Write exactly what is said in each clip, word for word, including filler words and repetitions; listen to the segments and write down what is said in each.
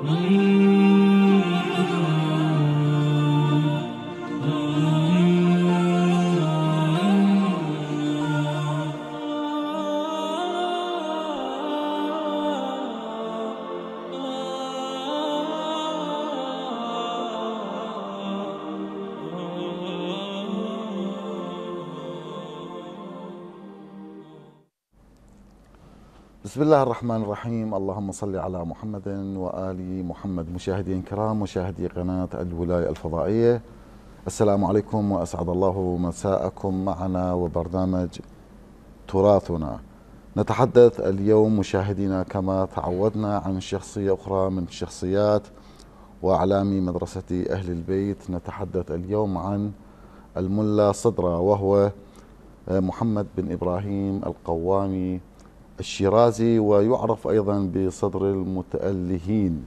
بسم الله الرحمن الرحيم. اللهم صل على محمد وآل محمد. مشاهدين الكرام، مشاهدي قناة الولاية الفضائية، السلام عليكم وأسعد الله مساءكم معنا وبرنامج تراثنا. نتحدث اليوم مشاهدينا كما تعودنا عن شخصية أخرى من شخصيات وأعلام مدرسة أهل البيت. نتحدث اليوم عن الملا صدرة، وهو محمد بن إبراهيم القوامي الشيرازي، ويعرف أيضا بصدر المتألهين.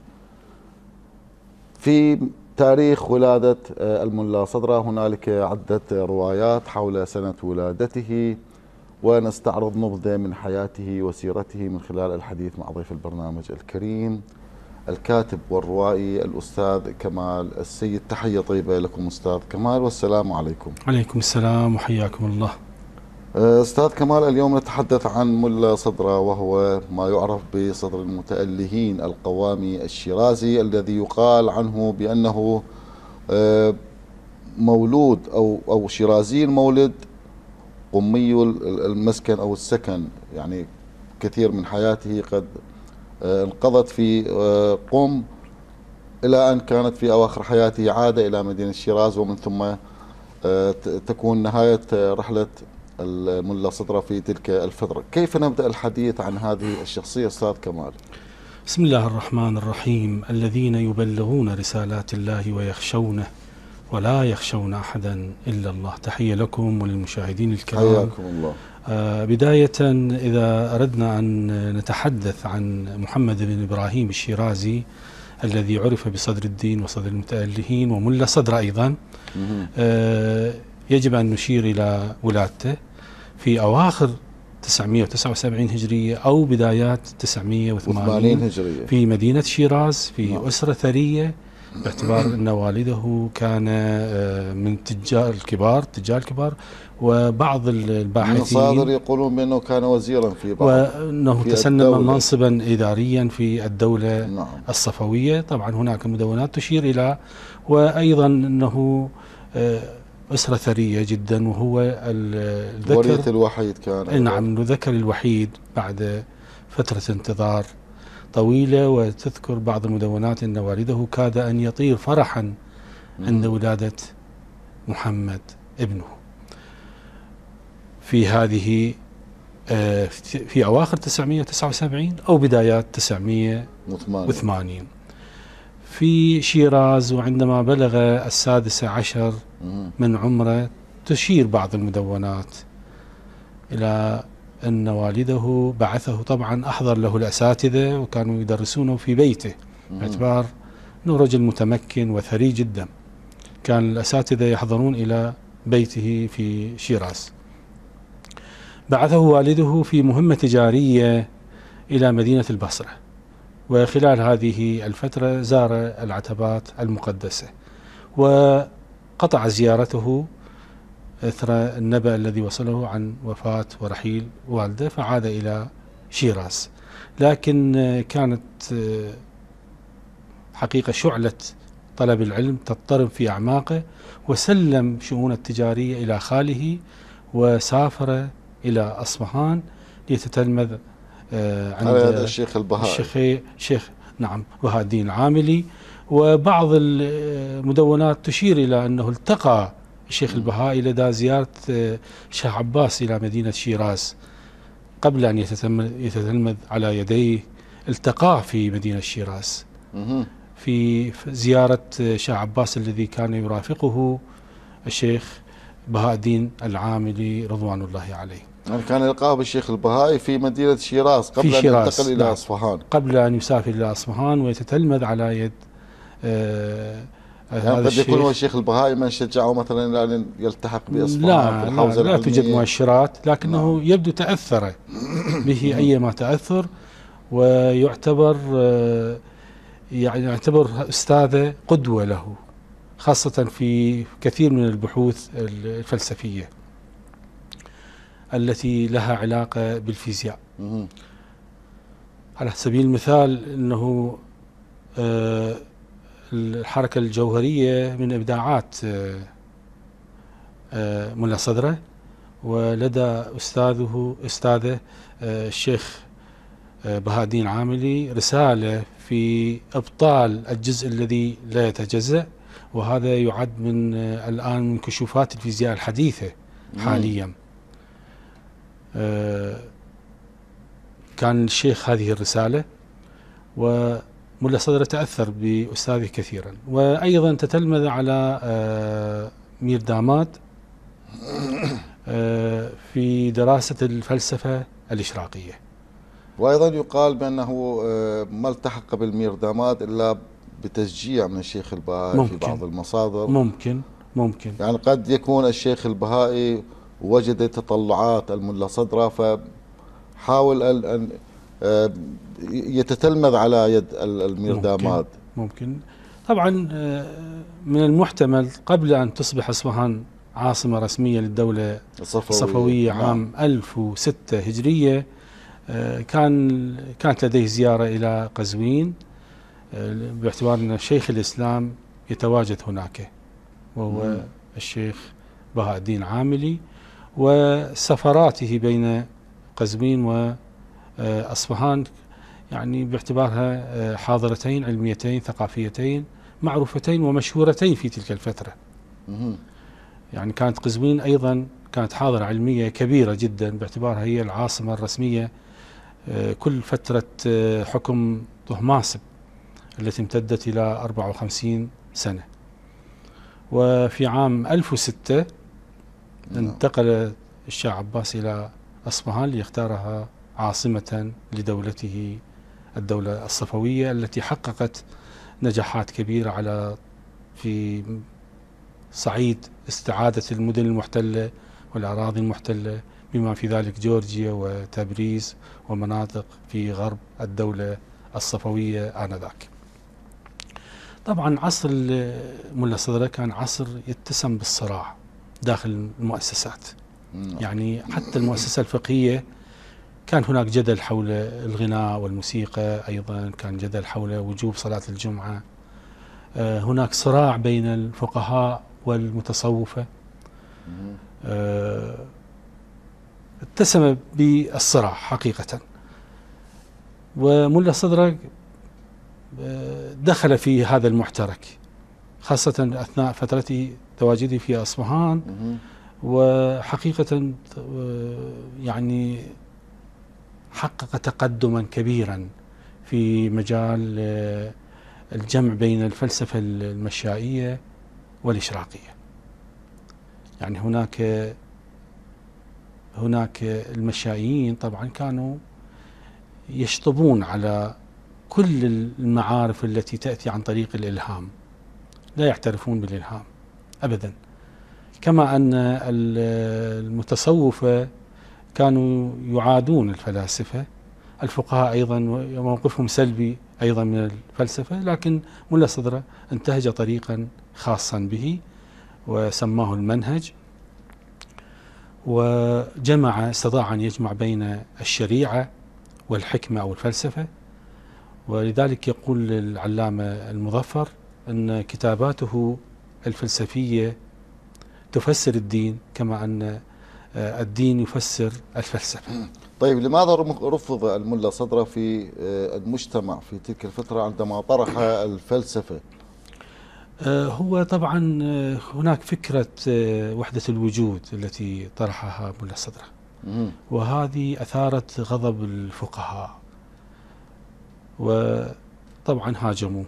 في تاريخ ولادة الملا صدرة هنالك عدة روايات حول سنة ولادته، ونستعرض نبذة من حياته وسيرته من خلال الحديث مع ضيف البرنامج الكريم الكاتب والروائي الأستاذ كمال السيد. تحية طيبة لكم أستاذ كمال، والسلام عليكم. عليكم السلام وحياكم الله. أستاذ كمال، اليوم نتحدث عن ملا صدرة، وهو ما يعرف بصدر المتألهين القوامي الشيرازي، الذي يقال عنه بأنه مولود أو أو شيرازي المولد، قمي المسكن أو السكن، يعني كثير من حياته قد انقضت في قم، إلى أن كانت في أواخر حياته عاد إلى مدينة شيراز، ومن ثم تكون نهاية رحلة الملا صدرة في تلك الفترة. كيف نبدأ الحديث عن هذه الشخصية أستاذ كمال؟ بسم الله الرحمن الرحيم. الذين يبلغون رسالات الله ويخشونه ولا يخشون أحدا إلا الله. تحية لكم وللمشاهدين الكرام. حياكم الله. آه بداية، إذا أردنا أن نتحدث عن محمد بن إبراهيم الشيرازي الذي عرف بصدر الدين وصدر المتألهين وملا صدرة أيضا، آه يجب أن نشير إلى ولادته في أواخر تسعمئة وتسعة وسبعين هجرية أو بدايات تسعمئة وثمانين هجرية في مدينة شيراز، في نعم. أسرة ثرية، باعتبار أن والده كان من تجار الكبار تجار الكبار وبعض الباحثين المصادر يقولون بأنه كان وزيرا في بعض، وأنه تسنم منصبا إداريا في الدولة نعم. الصفوية. طبعا هناك مدونات تشير إلى، وأيضا أنه أسرة ثرية جدا، وهو الذكر الوريث الوحيد كان. نعم، الذكر الوحيد بعد فترة انتظار طويلة. وتذكر بعض المدونات أن والده كاد أن يطير فرحا عند ولادة محمد ابنه في هذه في أواخر تسعمئة وتسعة وسبعين أو بدايات تسعمئة وثمانين في شيراز. وعندما بلغ السادس عشر من عمره تشير بعض المدونات إلى أن والده بعثه، طبعا أحضر له الأساتذة وكانوا يدرسونه في بيته، باعتبار أنه رجل متمكن وثري جدا. كان الأساتذة يحضرون إلى بيته في شيراز. بعثه والده في مهمة تجارية إلى مدينة البصرة، وخلال هذه الفترة زار العتبات المقدسة، وقطع زيارته إثر النبأ الذي وصله عن وفاة ورحيل والده، فعاد إلى شيراز. لكن كانت حقيقة شعلة طلب العلم تضطرب في أعماقه، وسلم شؤون التجارية إلى خاله، وسافر إلى أصفهان ليتتلمذ عند الشيخ البهائي الشيخ شيخ نعم بهاء الدين العاملي. وبعض المدونات تشير إلى أنه التقى الشيخ البهائي لدى زيارة شاه عباس إلى مدينة شيراز قبل أن يتتلمذ على يديه. التقاه في مدينة شيراز في زيارة شاه عباس الذي كان يرافقه الشيخ بهاء الدين العاملي رضوان الله عليه. يعني كان يلقاه بالشيخ البهائي في مدينة شيراز قبل في شيراز. أن ينتقل إلى نعم. أصفهان، قبل أن يسافر إلى أصفهان ويتتلمذ على يد آه يعني هذا قد الشيخ. يكون هو الشيخ البهائي من شجعه مثلا أن يلتحق بأصفهان لا في الحوزة لا, لا توجد مؤشرات، لكنه نعم. يبدو تأثر به أيما تأثر، ويعتبر يعني يعتبر أستاذه قدوة له، خاصة في كثير من البحوث الفلسفية التي لها علاقة بالفيزياء. على سبيل المثال أنه الحركة الجوهرية من إبداعات ملا صدرة، ولدى أستاذه أستاذه الشيخ بهاء الدين عاملي رسالة في إبطال الجزء الذي لا يتجزأ، وهذا يعد من الآن من كشوفات الفيزياء الحديثة حاليا. كان الشيخ هذه الرسالة، وملا صدرة تأثر بأستاذه كثيرا، وأيضا تتلمذ على مير داماد في دراسة الفلسفة الإشراقية. وأيضا يقال بأنه ما التحق بالمير داماد إلا بتشجيع من الشيخ البهائي في بعض المصادر. ممكن ممكن يعني قد يكون الشيخ البهائي وجد تطلعات الملا صدرة فحاول أن يتتلمذ على يد المير داماد. ممكن طبعا من المحتمل قبل أن تصبح أصفهان عاصمة رسمية للدولة الصفوية, الصفوية عام نعم. ألف وستة هجرية، كان كانت لديه زيارة إلى قزوين باعتبار أن شيخ الإسلام يتواجد هناك، وهو مم. الشيخ بهاء الدين عاملي، وسفراته بين قزوين وأصفهان يعني باعتبارها حاضرتين علميتين ثقافيتين معروفتين ومشهورتين في تلك الفترة. مم. يعني كانت قزوين أيضا كانت حاضرة علمية كبيرة جدا باعتبارها هي العاصمة الرسمية كل فترة حكم طهماسب التي امتدت إلى أربعة وخمسين سنة. وفي عام ألف وستة انتقل الشاه عباس إلى أصفهان ليختارها عاصمة لدولته الدولة الصفوية التي حققت نجاحات كبيرة على في صعيد استعادة المدن المحتلة والأراضي المحتلة، بما في ذلك جورجيا وتبريز ومناطق في غرب الدولة الصفوية آنذاك. طبعا عصر ملا صدرة كان عصر يتسم بالصراع داخل المؤسسات، يعني حتى المؤسسة الفقهية كان هناك جدل حول الغناء والموسيقى، أيضا كان جدل حول وجوب صلاة الجمعة، هناك صراع بين الفقهاء والمتصوفة، اتسم بالصراع حقيقة. وملا صدرة دخل في هذا المحترك خاصة أثناء فترته تواجده في أصفهان، وحقيقة يعني حقق تقدما كبيرا في مجال الجمع بين الفلسفة المشائية والإشراقية. يعني هناك هناك المشائيين طبعا كانوا يشطبون على كل المعارف التي تأتي عن طريق الإلهام، لا يعترفون بالإلهام أبدا، كما أن المتصوفة كانوا يعادون الفلاسفة. الفقهاء أيضا موقفهم سلبي أيضا من الفلسفة، لكن ملا صدرة انتهج طريقا خاصا به وسماه المنهج، وجمع استطاع أن يجمع بين الشريعة والحكمة أو الفلسفة. ولذلك يقول العلامة المظفر أن كتاباته الفلسفية تفسر الدين كما أن الدين يفسر الفلسفة. طيب لماذا رفض الملا صدرة في المجتمع في تلك الفترة عندما طرح الفلسفة؟ هو طبعا هناك فكرة وحدة الوجود التي طرحها ملا صدرة، وهذه أثارت غضب الفقهاء وطبعا هاجموه،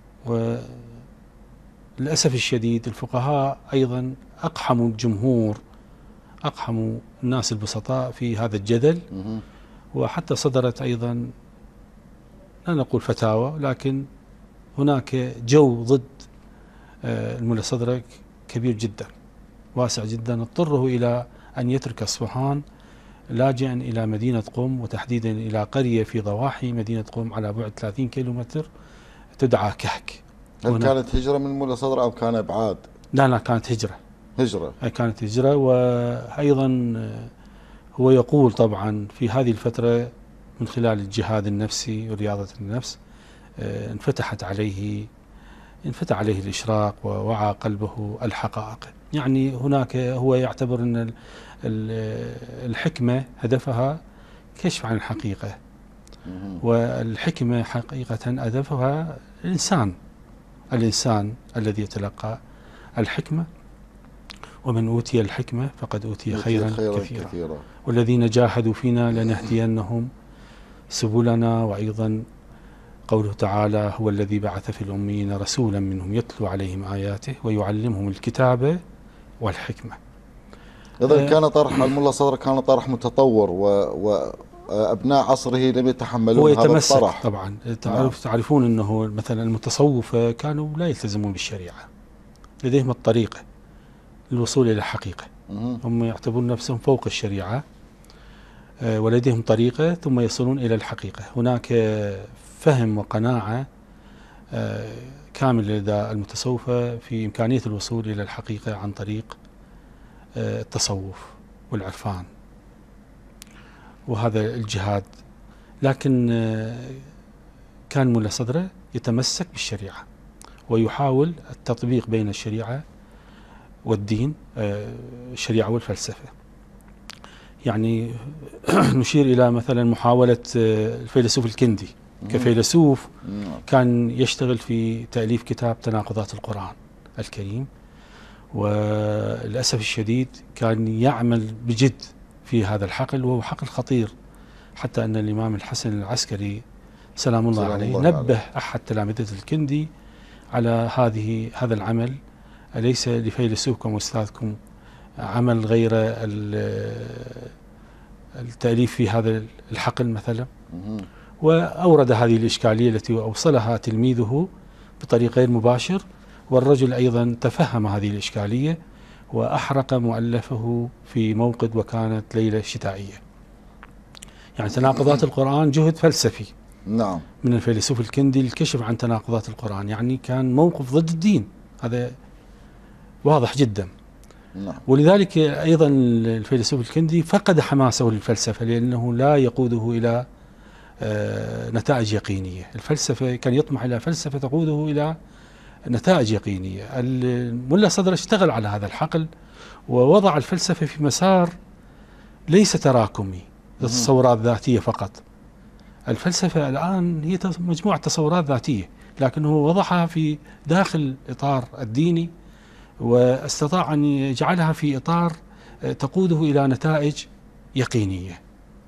وللأسف الشديد الفقهاء أيضا أقحموا الجمهور، أقحموا الناس البسطاء في هذا الجدل، وحتى صدرت أيضا لا نقول فتاوى، لكن هناك جو ضد الملا صدرة كبير جدا واسع جدا، اضطره إلى أن يترك أصفهان لاجئا إلى مدينة قم، وتحديدا إلى قرية في ضواحي مدينة قم على بعد ثلاثين كيلومتر تدعى كهك. هل كانت هجرة من مولا صدر أو كان إبعاد؟ لا لا كانت هجرة. هجرة كانت هجرة. وأيضا هو يقول طبعا في هذه الفترة من خلال الجهاد النفسي ورياضة النفس انفتحت عليه انفتح عليه الإشراق ووعى قلبه الحقائق. يعني هناك هو يعتبر أن الحكمة هدفها كشف عن الحقيقة، والحكمة حقيقة هدفها الإنسان الإنسان الذي يتلقى الحكمة، ومن أوتي الحكمة فقد أوتي خيرا, خيرا كثيرا. كثيرا والذين جاهدوا فينا لنهدينهم سبلنا. وأيضا قوله تعالى هو الذي بعث في الأميين رسولا منهم يتلو عليهم آياته ويعلمهم الكتاب والحكمة. إذن كان طرح الملا صدر كان طرح متطور وأبناء عصره لم يتحملون هذا الطرح. طبعا تعرف تعرفون أنه مثلا المتصوفة كانوا لا يلتزمون بالشريعة، لديهم الطريقة للوصول إلى الحقيقة. هم يعتبرون نفسهم فوق الشريعة ولديهم طريقة ثم يصلون إلى الحقيقة. هناك فهم وقناعة كاملة لدى المتصوفة في إمكانية الوصول إلى الحقيقة عن طريق التصوف والعرفان وهذا الجهاد. لكن كان مولا صدره يتمسك بالشريعة ويحاول التطبيق بين الشريعة والدين، الشريعة والفلسفة. يعني نشير إلى مثلا محاولة الفيلسوف الكندي كفيلسوف كان يشتغل في تأليف كتاب تناقضات القرآن الكريم، وللأسف الشديد كان يعمل بجد في هذا الحقل، وهو حقل خطير، حتى أن الإمام الحسن العسكري سلام الله عليه الله نبه عليه. أحد تلامذة الكندي على هذه هذا العمل، أليس لفيلسوفكم وأستاذكم عمل غير التأليف في هذا الحقل مثلا؟ وأورد هذه الإشكالية التي أوصلها تلميذه بطريق غير مباشر، والرجل أيضا تفهم هذه الإشكالية وأحرق مؤلفه في موقد وكانت ليلة شتائية. يعني تناقضات القرآن جهد فلسفي نعم من الفيلسوف الكندي للكشف عن تناقضات القرآن، يعني كان موقف ضد الدين، هذا واضح جدا. نعم. ولذلك أيضا الفيلسوف الكندي فقد حماسه للفلسفة لأنه لا يقوده إلى نتائج يقينية. الفلسفة كان يطمح إلى فلسفة تقوده إلى نتائج يقينية. الملا صدر اشتغل على هذا الحقل ووضع الفلسفة في مسار ليس تراكمي تصورات ذاتية فقط. الفلسفة الآن هي مجموعة تصورات ذاتية، لكنه وضعها في داخل إطار الديني، واستطاع أن يجعلها في إطار تقوده إلى نتائج يقينية.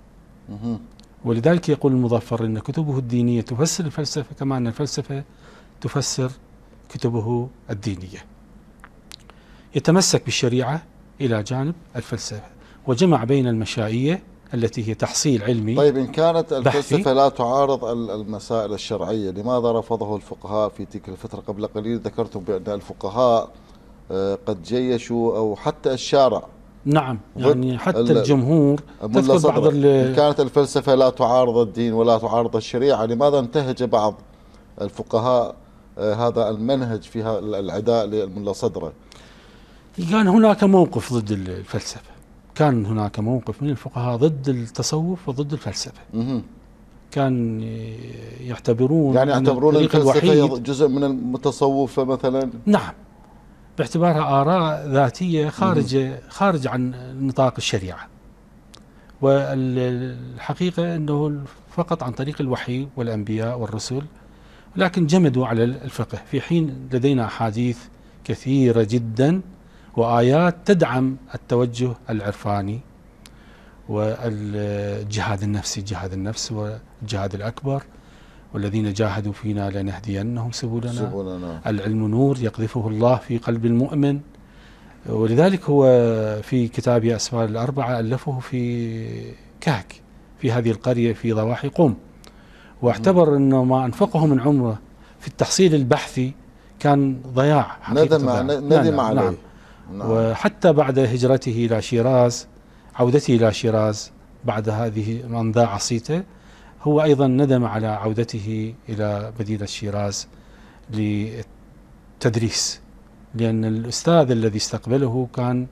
ولذلك يقول المظفر أن كتبه الدينية تفسر الفلسفة كما أن الفلسفة تفسر كتبه الدينية. يتمسك بالشريعة إلى جانب الفلسفة، وجمع بين المشائية التي هي تحصيل علمي. طيب إن كانت الفلسفة لا تعارض المسائل الشرعية، لماذا رفضه الفقهاء في تلك الفترة؟ قبل قليل ذكرتم بأن الفقهاء قد جيشوا أو حتى الشارع. نعم، يعني حتى الجمهور تذكر بعض إن كانت الفلسفة لا تعارض الدين ولا تعارض الشريعة، لماذا انتهج بعض الفقهاء هذا المنهج في العداء للملا صدره؟ كان هناك موقف ضد الفلسفة، كان هناك موقف من الفقهاء ضد التصوف وضد الفلسفة. مه. كان يعتبرون يعني يعتبرون الفلسفة جزء من المتصوف مثلا؟ نعم، باعتبارها آراء ذاتية خارج خارج عن نطاق الشريعة، والحقيقة أنه فقط عن طريق الوحي والأنبياء والرسل، لكن جمدوا على الفقه، في حين لدينا أحاديث كثيرة جدا وآيات تدعم التوجه العرفاني والجهاد النفسي، جهاد النفس والجهاد الأكبر، والذين جاهدوا فينا لنهدينهم سبلنا, سبلنا. العلم نور يقذفه الله في قلب المؤمن. ولذلك هو في كتاب أسفار الأربعة ألفه في كهك في هذه القرية في ضواحي قم، واعتبر أنه ما أنفقه من عمره في التحصيل البحثي كان ضياع، ندم ندم عليه. نعم. نعم. وحتى بعد هجرته إلى شيراز، عودته إلى شيراز بعد هذه من ضاع عصيته، هو أيضا ندم على عودته إلى مدينة شيراز للتدريس، لأن الأستاذ الذي استقبله كان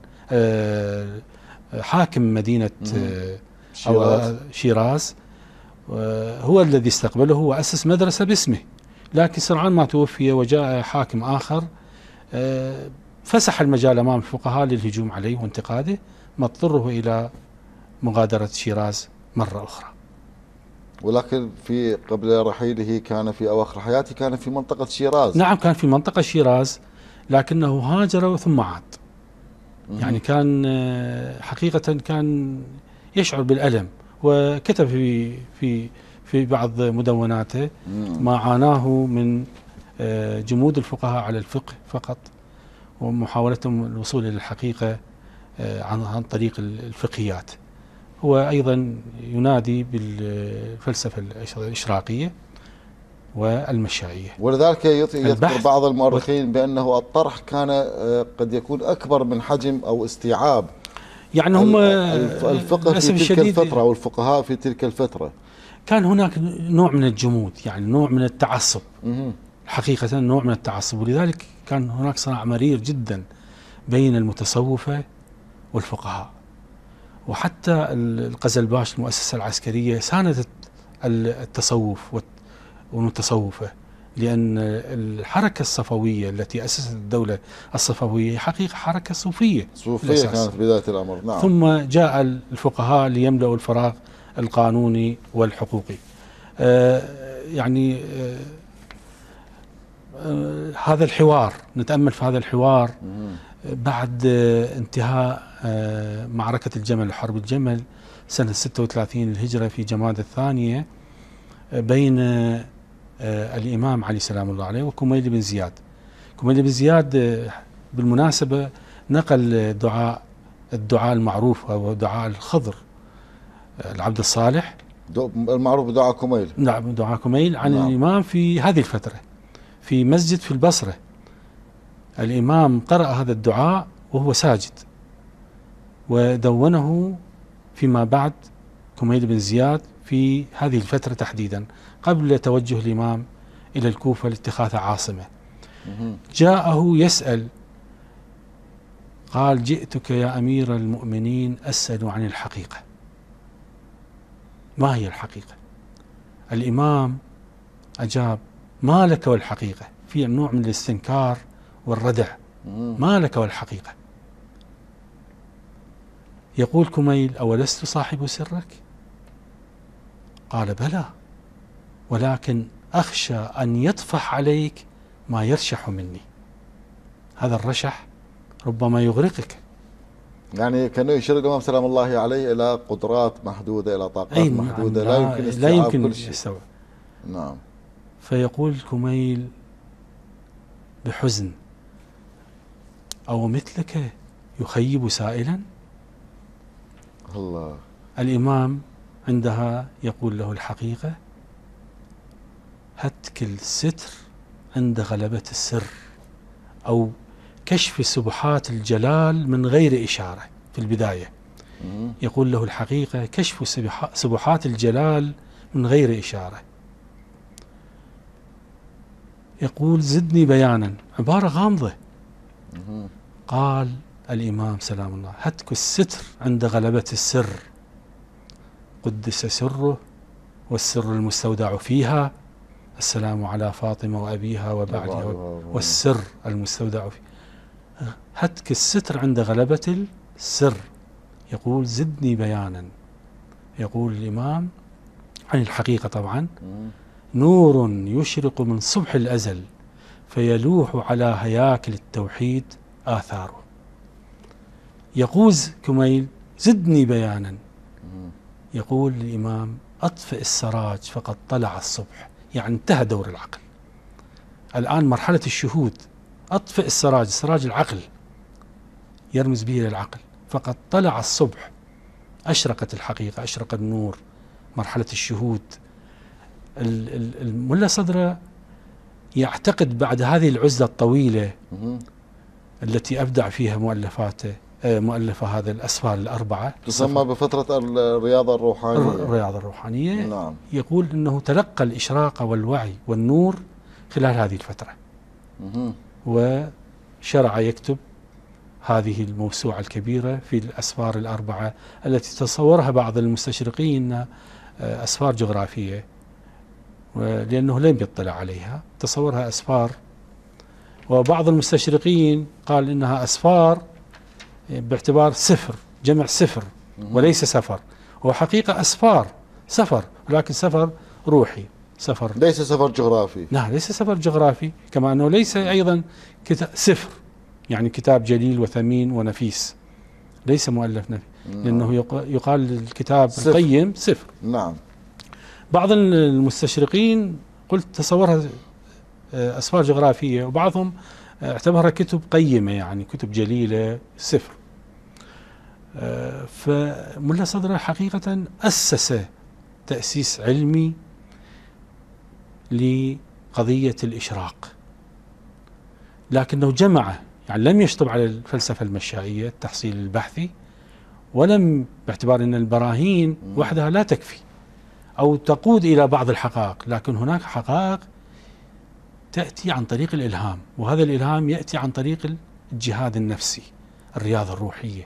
حاكم مدينة شيراز, شيراز هو الذي استقبله وأسس مدرسة باسمه، لكن سرعان ما توفي وجاء حاكم آخر فسح المجال أمام الفقهاء للهجوم عليه وانتقاده، ما اضطره إلى مغادرة شيراز مرة أخرى. ولكن في قبل رحيله كان في أواخر حياته كان في منطقة شيراز. نعم كان في منطقة شيراز، لكنه هاجر ثم عاد. يعني كان حقيقة كان يشعر بالألم، وكتب في في في بعض مدوناته ما عاناه من جمود الفقهاء على الفقه فقط، ومحاولتهم الوصول إلى الحقيقة عن عن طريق الفقهيات. هو أيضا ينادي بالفلسفة الإشراقية والمشائية، ولذلك يذكر بعض المؤرخين بأنه الطرح كان قد يكون أكبر من حجم أو استيعاب يعني هم الفقه في تلك الفترة أو الفقهاء في تلك الفترة. كان هناك نوع من الجمود، يعني نوع من التعصب، حقيقة نوع من التعصب، ولذلك كان هناك صراع مرير جدا بين المتصوفة والفقهاء. وحتى القزلباش المؤسسة العسكرية ساندت التصوف والمتصوفة، لأن الحركة الصفوية التي أسست الدولة الصفوية حقيقة حركة صوفية صوفية كانت في بداية الأمر. نعم. ثم جاء الفقهاء ليملأوا الفراغ القانوني والحقوقي. آه يعني آه آه هذا الحوار، نتأمل في هذا الحوار بعد آه انتهاء آه معركة الجمل، حرب الجمل سنة ستة وثلاثين الهجرة في جمادى الثانية، آه بين آه الإمام علي سلام الله عليه وكميل بن زياد. كميل بن زياد آه بالمناسبة نقل دعاء الدعاء المعروف وهو دعاء الخضر العبد الصالح، المعروف بدعاء كميل. نعم دعاء كميل عن نعم. الإمام في هذه الفترة في مسجد في البصرة. الإمام قرأ هذا الدعاء وهو ساجد، ودونه فيما بعد كميل بن زياد في هذه الفترة تحديدا قبل توجه الإمام إلى الكوفة لاتخاذ عاصمة. جاءه يسأل، قال: جئتك يا أمير المؤمنين أسأل عن الحقيقة. ما هي الحقيقة؟ الإمام أجاب: ما لك والحقيقة، في نوع من الاستنكار والردع. ما لك والحقيقة. يقول كميل: أولست صاحب سرك؟ قال: بلى، ولكن أخشى أن يطفح عليك ما يرشح مني. هذا الرشح ربما يغرقك. يعني كانه يشير الإمام سلام الله عليه إلى قدرات محدودة، إلى طاقات أي محدودة، لا, لا يمكن لا استيعاب يمكن كل شيء. يستوعب. نعم. فيقول كميل بحزن: أو مثلك يخيب سائلا؟ الله. الإمام عندها يقول له الحقيقة: هتك الستر عند غلبة السر، أو كشف سبحات الجلال من غير إشارة. في البداية يقول له الحقيقة: كشف سبحات الجلال من غير إشارة. يقول: زدني بيانا، عبارة غامضة. قال الإمام سلام الله: هتك الستر عند غلبة السر، قدس سره والسر المستودع فيها، السلام على فاطمة وأبيها وبعدها والسر المستودع فيها. هتك الستر عند غلبة السر. يقول: زدني بيانا. يقول الإمام عن الحقيقة طبعا: نور يشرق من صبح الأزل فيلوح على هياكل التوحيد آثاره. يقوز كميل: زدني بيانا. يقول الإمام: أطفئ السراج فقد طلع الصبح. يعني انتهى دور العقل، الآن مرحلة الشهود. أطفئ السراج، سراج العقل يرمز به إلى العقل. فقد طلع الصبح، أشرقت الحقيقة، أشرق النور، مرحلة الشهود. الملا صدرة يعتقد بعد هذه العزلة الطويلة التي أبدع فيها مؤلفاته مؤلفة هذا الأسفار الأربعة تسمى بفترة الرياضة الروحانية. الرياضة الروحانية. نعم. يقول أنه تلقى الإشراق والوعي والنور خلال هذه الفترة. مه. وشرع يكتب هذه الموسوعة الكبيرة في الأسفار الأربعة التي تصورها بعض المستشرقين أسفار جغرافية، لأنه لم يطلع عليها، تصورها أسفار. وبعض المستشرقين قال إنها أسفار باعتبار سفر، جمع سفر وليس سفر. وحقيقة أسفار سفر، ولكن سفر روحي، سفر ليس سفر جغرافي. نعم، ليس سفر جغرافي، كما أنه ليس أيضا كتاب سفر، يعني كتاب جليل وثمين ونفيس، ليس مؤلف نفي. نعم. لأنه يقال للكتاب سفر. القيم سفر. نعم. بعض المستشرقين قلت تصورها أسفار جغرافية، وبعضهم اعتبرها كتب قيمة، يعني كتب جليلة سفر. فملا صدرة حقيقة أسس تأسيس علمي لقضية الإشراق، لكنه جمع، يعني لم يشطب على الفلسفة المشائية التحصيل البحثي، ولم باعتبار أن البراهين وحدها لا تكفي أو تقود إلى بعض الحقائق، لكن هناك حقائق تأتي عن طريق الإلهام، وهذا الإلهام يأتي عن طريق الجهاد النفسي، الرياضة الروحية.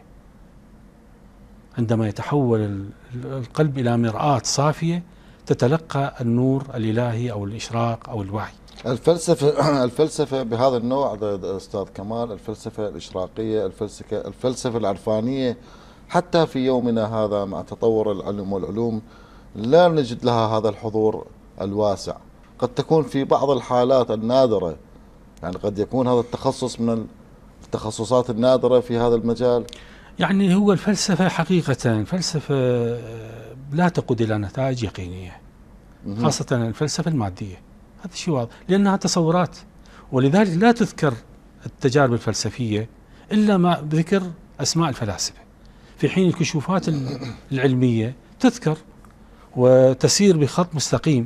عندما يتحول القلب إلى مرآة صافية تتلقى النور الإلهي أو الإشراق أو الوعي. الفلسفة الفلسفة بهذا النوع أستاذ كمال، الفلسفة الإشراقية، الفلسفة الفلسفة العرفانية، حتى في يومنا هذا مع تطور العلم والعلوم لا نجد لها هذا الحضور الواسع. قد تكون في بعض الحالات النادرة، يعني قد يكون هذا التخصص من التخصصات النادرة في هذا المجال. يعني هو الفلسفة حقيقة فلسفة لا تقود إلى نتائج يقينية، خاصة الفلسفة المادية، هذا شيء واضح، لأنها تصورات، ولذلك لا تذكر التجارب الفلسفية إلا مع ذكر أسماء الفلاسفة، في حين الكشوفات العلمية تذكر وتسير بخط مستقيم،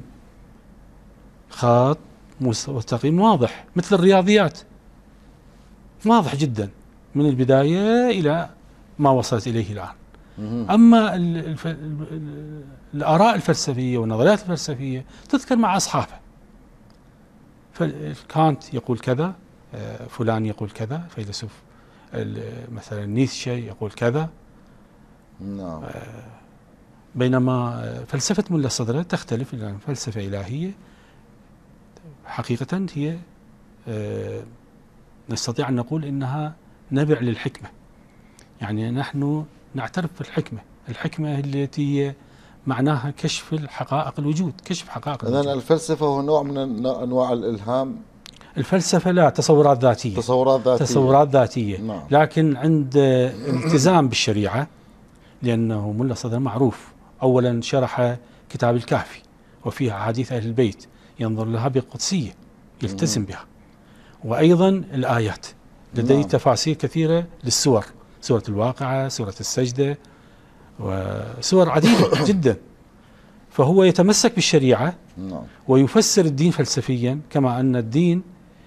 خط مستقيم واضح، مثل الرياضيات واضح جدا من البداية إلى ما وصلت إليه الآن. أما الف... الآراء الفلسفية والنظريات الفلسفية تذكر مع أصحابها، كانت يقول كذا، فلان يقول كذا، فيلسوف مثلا نيتشه يقول كذا. نعم. بينما فلسفة ملا صدرة تختلف، لأن فلسفة إلهية حقيقة هي نستطيع أن نقول إنها نبع للحكمة، يعني نحن نعترف بالحكمة، الحكمة التي هي معناها كشف الحقائق الوجود، كشف حقائق الوجود. إذن الفلسفة هو نوع من أنواع الإلهام. الفلسفة لا، تصورات ذاتية، تصورات ذاتية, تصورات ذاتية. نعم. لكن عند التزام بالشريعة، لأنه ملا صدر معروف أولا شرح كتاب الكافي وفيه أحاديث أهل البيت ينظر لها بقدسية يلتزم بها، وأيضا الآيات لديه نعم. تفاسير كثيرة للسور، سورة الواقعة، سورة السجدة، وسور عديدة جدا. فهو يتمسك بالشريعة نعم. ويفسر الدين فلسفيا، كما أن الدين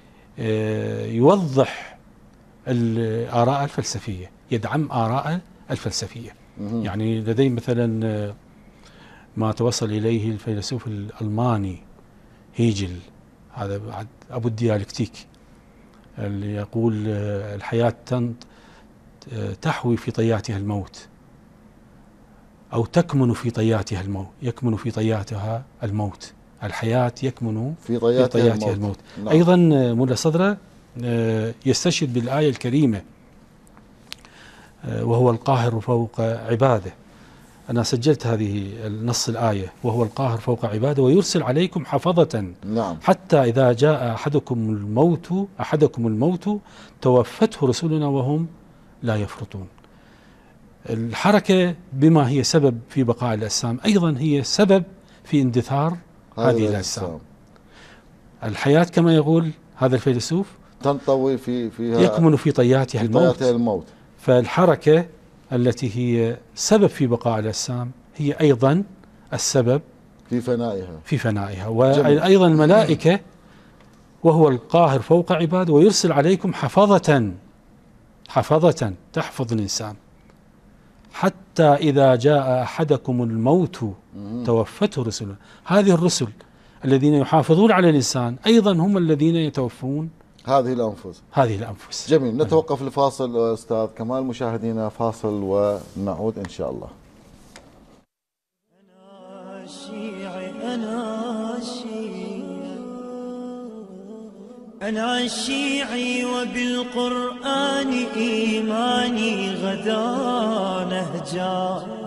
يوضح الآراء الفلسفية، يدعم آراء الفلسفية. مم. يعني لديه مثلا ما توصل إليه الفيلسوف الألماني هيجل، هذا أبو الديالكتيك، اللي يقول الحياة تحوي في طياتها الموت، أو تكمن في طياتها الموت، يكمن في طياتها الموت، الحياة يكمن في طياتها, في طياتها الموت, الموت. نعم. أيضا ملا صدرة يستشهد بالآية الكريمة وهو القاهر فوق عباده. أنا سجلت هذه النص الآية، وهو القاهر فوق عباده ويرسل عليكم حفظة. نعم. حتى إذا جاء أحدكم الموت أحدكم الموت توفته رسلنا وهم لا يفرطون. الحركة بما هي سبب في بقاء الأجسام أيضا هي سبب في اندثار هذه الأجسام. الحياة كما يقول هذا الفيلسوف تنطوي في فيها، يكمن في طياتها الموت. الموت. فالحركة التي هي سبب في بقاء الأجسام هي أيضا السبب في فنائها في فنائها وأيضا الملائكة، وهو القاهر فوق عباده ويرسل عليكم حفظة حفظة تحفظ الإنسان، حتى إذا جاء أحدكم الموت توفته رسله. هذه الرسل الذين يحافظون على الإنسان أيضا هم الذين يتوفون هذه الأنفس هذه الأنفس. جميل. نتوقف لفاصل أستاذ كمال. مشاهدينا فاصل ونعود إن شاء الله. أنا شيعي أنا شيعي أنا شيعي وبالقرآن إيماني غدا نهجا.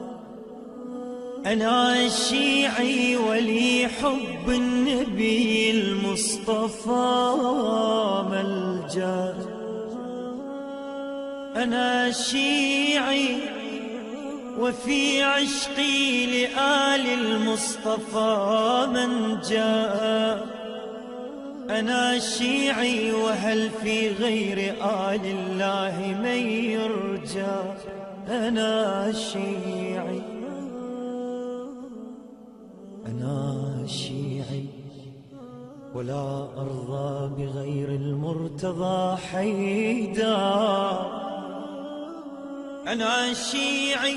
أنا شيعي ولي حب النبي المصطفى ملجأ. أنا شيعي وفي عشقي لآل المصطفى من جاء. أنا شيعي وهل في غير آل الله من يرجى. أنا شيعي أنا شيعي ولا أرضى بغير المرتضى حيدا. أنا شيعي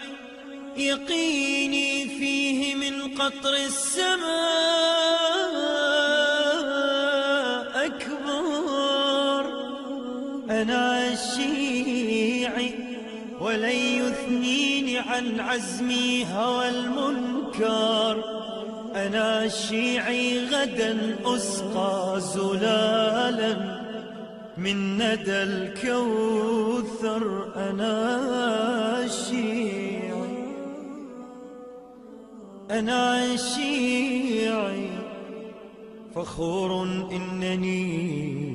يقيني فيه من قطر السماء أكبر. أنا شيعي ولن يثنيني عن عزمي هوى المنكر. أنا شيعي غدا أسقى زلالا من ندى الكوثر. أنا شيعي أنا شيعي فخور إنني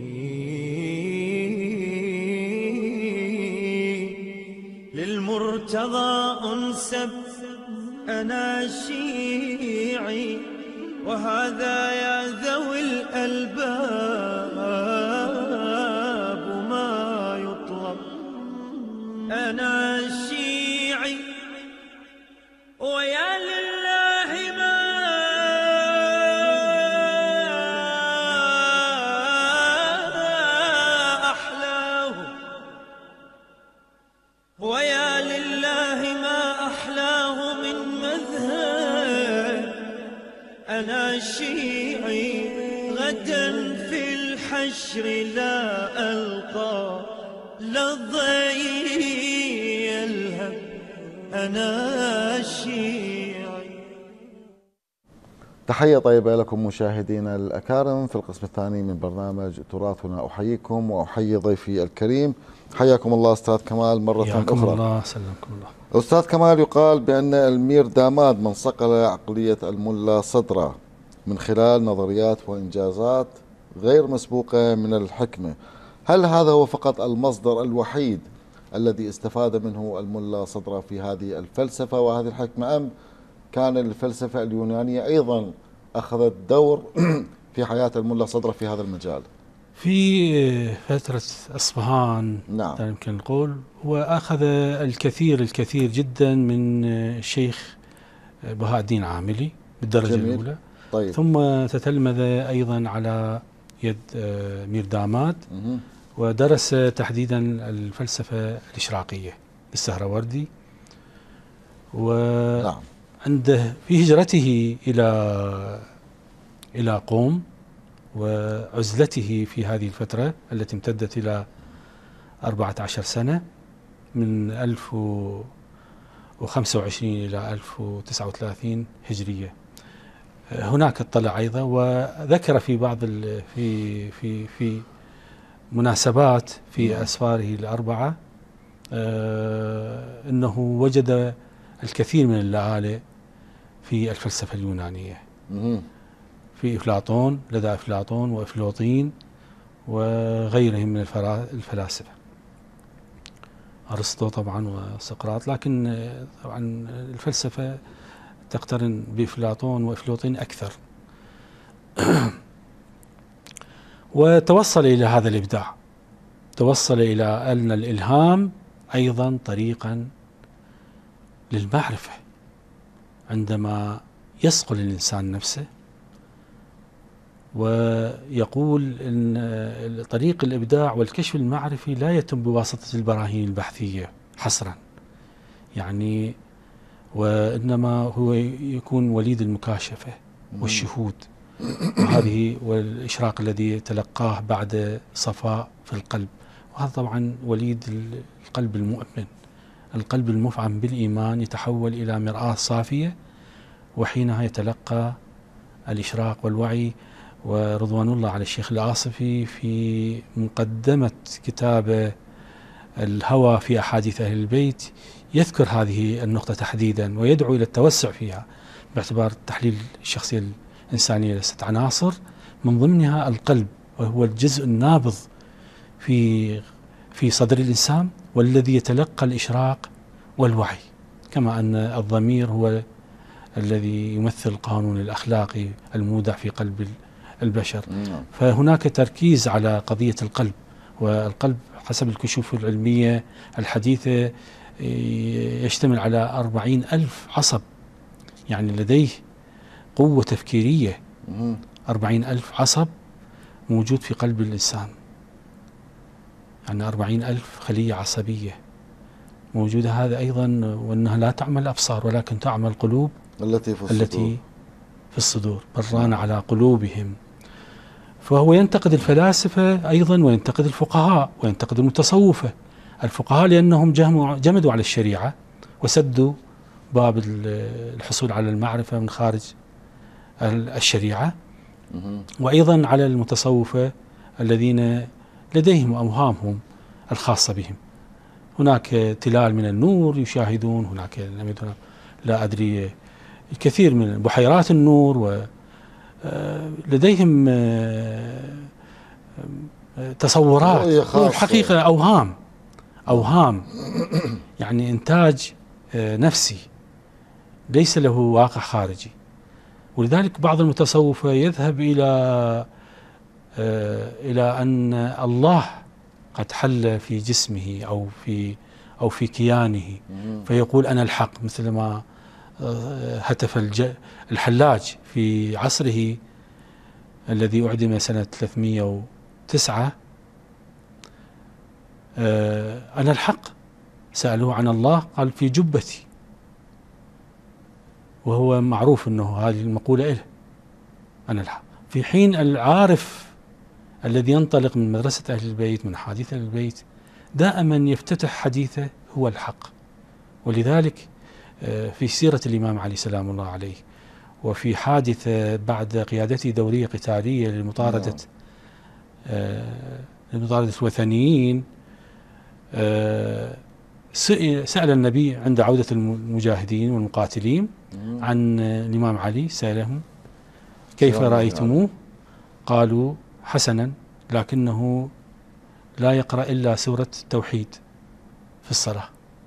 للمرتضى أنسب. أنا شيعي وهذا يا ذوي الألباب ما يطلب. أنا شيعي ويا لله ما أحلاه. ويا لله ما أحلاه من مذهب. أنا شيعي غدا في الحشر لا ألقى لضي يلهب. أنا شيعي. تحية طيبة لكم مشاهدينا الأكارم في القسم الثاني من برنامج تراثنا. أحييكم وأحيي ضيفي الكريم. حياكم الله أستاذ كمال مرة أخرى. الله سلمكم الله. أستاذ كمال، يقال بأن المير داماد من صقل عقلية الملا صدرة من خلال نظريات وإنجازات غير مسبوقة من الحكمة. هل هذا هو فقط المصدر الوحيد الذي استفاد منه الملا صدرة في هذه الفلسفة وهذه الحكمة، أم كان الفلسفة اليونانية أيضا أخذت دور في حياة الملا صدرة في هذا المجال؟ في فترة أصفهان نعم يمكن نقول هو أخذ الكثير الكثير جدا من الشيخ بهاء الدين عاملي بالدرجة جميل. الأولى. طيب. ثم تتلمذ أيضا على يد مير داماد ودرس تحديدا الفلسفة الإشراقية للسهروردي. وعنده في هجرته إلى إلى قوم وعزلته في هذه الفترة التي امتدت إلى أربعة عشر سنة من ألف وخمسة وعشرين إلى ألف وتسعة وثلاثين هجرية. هناك اطلع أيضا وذكر في بعض في في في مناسبات في أسفاره الأربعة أنه وجد الكثير من اللآلئ في الفلسفة اليونانية في أفلاطون، لدى أفلاطون وأفلاطين وغيرهم من الفلاسفة، أرسطو طبعا وسقراط، لكن طبعا الفلسفة تقترن بأفلاطون وأفلاطين أكثر. وتوصل إلى هذا الإبداع، توصل إلى أن الإلهام أيضا طريقا للمعرفة. عندما يصقل الإنسان نفسه ويقول أن طريق الإبداع والكشف المعرفي لا يتم بواسطة البراهين البحثية حصرا، يعني وإنما هو يكون وليد المكاشفة والشهود، وهذه والإشراق الذي تلقاه بعد صفاء في القلب. وهذا طبعا وليد القلب المؤمن، القلب المفعم بالإيمان يتحول إلى مرآة صافية، وحينها يتلقى الإشراق والوعي. ورضوان الله على الشيخ الآصفي في مقدمة كتابه الهوى في أحاديث أهل البيت يذكر هذه النقطة تحديدا، ويدعو إلى التوسع فيها باعتبار تحليل الشخصية الإنسانية لست عناصر، من ضمنها القلب، وهو الجزء النابض في في صدر الإنسان والذي يتلقى الإشراق والوعي، كما أن الضمير هو الذي يمثل القانون الأخلاقي المودع في قلب البشر. فهناك تركيز على قضية القلب، والقلب حسب الكشوف العلمية الحديثة يشتمل على أربعين ألف عصب، يعني لديه قوة تفكيرية. أربعين ألف عصب موجود في قلب الإنسان، يعني أربعين ألف خلية عصبية موجودة. هذا أيضا وأنها لا تعمل أبصار ولكن تعمل قلوب التي في الصدور, التي في الصدور بران على قلوبهم. فهو ينتقد الفلاسفة أيضا، وينتقد الفقهاء، وينتقد المتصوفة. الفقهاء لأنهم جمدوا على الشريعة وسدوا باب الحصول على المعرفة من خارج الشريعة، وأيضا على المتصوفة الذين لديهم أوهامهم الخاصة بهم. هناك تلال من النور يشاهدون، هناك لا أدري الكثير من بحيرات النور، ولديهم تصورات، حقيقة أوهام أوهام يعني إنتاج نفسي ليس له واقع خارجي. ولذلك بعض المتصوفة يذهب إلى إلى أن الله قد حل في جسمه أو في أو في كيانه، فيقول أنا الحق، مثل ما هتف الحلاج في عصره الذي أعدم سنة ثلاثمئة وتسعة، أنا الحق. سألوه عن الله قال في جبتي، وهو معروف أنه هذه المقولة له، أنا الحق. في حين العارف الذي ينطلق من مدرسة أهل البيت، من حديث أهل البيت، دائما يفتتح حديثه هو الحق. ولذلك في سيرة الإمام علي سلام الله عليه، وفي حادثة بعد قيادته دورية قتالية لمطاردة لمطاردة الوثنيين، سأل النبي عند عودة المجاهدين والمقاتلين عن الإمام علي، سألهم كيف رأيتموه؟ قالوا حسنا، لكنه لا يقرأ إلا سورة التوحيد في الصلاة،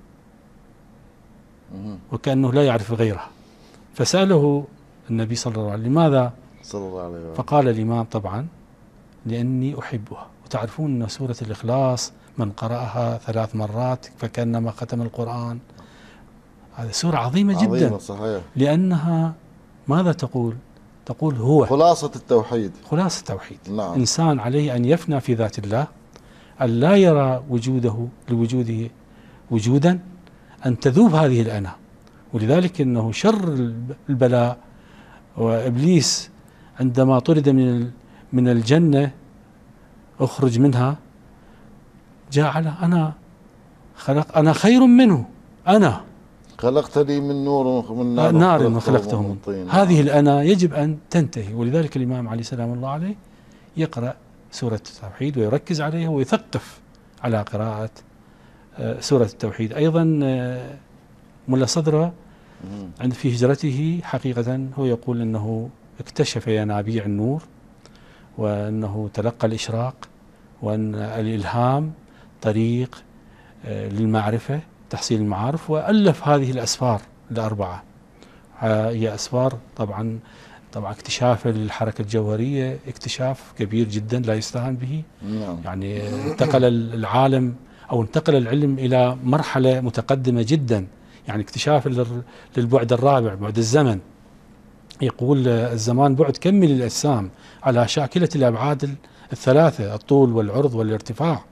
وكأنه لا يعرف غيرها. فسأله النبي صلى الله عليه وسلم لماذا؟ صلى الله عليه وسلم. فقال الإمام طبعا لأني أحبها. وتعرفون أن سورة الإخلاص من قرأها ثلاث مرات فكأنما ختم القرآن. هذه سورة عظيمة جدا، عظيمة صحيح. لأنها ماذا تقول؟ تقول هو خلاصة التوحيد. خلاصة التوحيد. نعم. إنسان عليه أن يفنى في ذات الله، أن لا يرى وجوده لوجوده وجودا، أن تذوب هذه الأنا. ولذلك إنه شر البلاء وإبليس عندما طرد من من الجنة أخرج منها، جاء على أنا خلق أنا خير منه، أنا خلقتني من نور من نار, نار وخلقته من طين. هذه الأنا يجب أن تنتهي. ولذلك الإمام علي سلام الله عليه يقرأ سورة التوحيد ويركز عليها ويثقف على قراءة سورة التوحيد. أيضا ملا صدرة عند في هجرته حقيقة هو يقول أنه اكتشف ينابيع النور، وأنه تلقى الإشراق، وأن الإلهام طريق للمعرفة، تحصيل المعارف، وألف هذه الأسفار الأربعة. هي أسفار طبعا طبعا اكتشاف للحركة الجوهرية اكتشاف كبير جدا لا يستهان به. يعني انتقل العالم أو انتقل العلم إلى مرحلة متقدمة جدا، يعني اكتشاف للبعد الرابع، بعد الزمن. يقول الزمان بعد كمي للأجسام على شاكلة الأبعاد الثلاثة، الطول والعرض والارتفاع.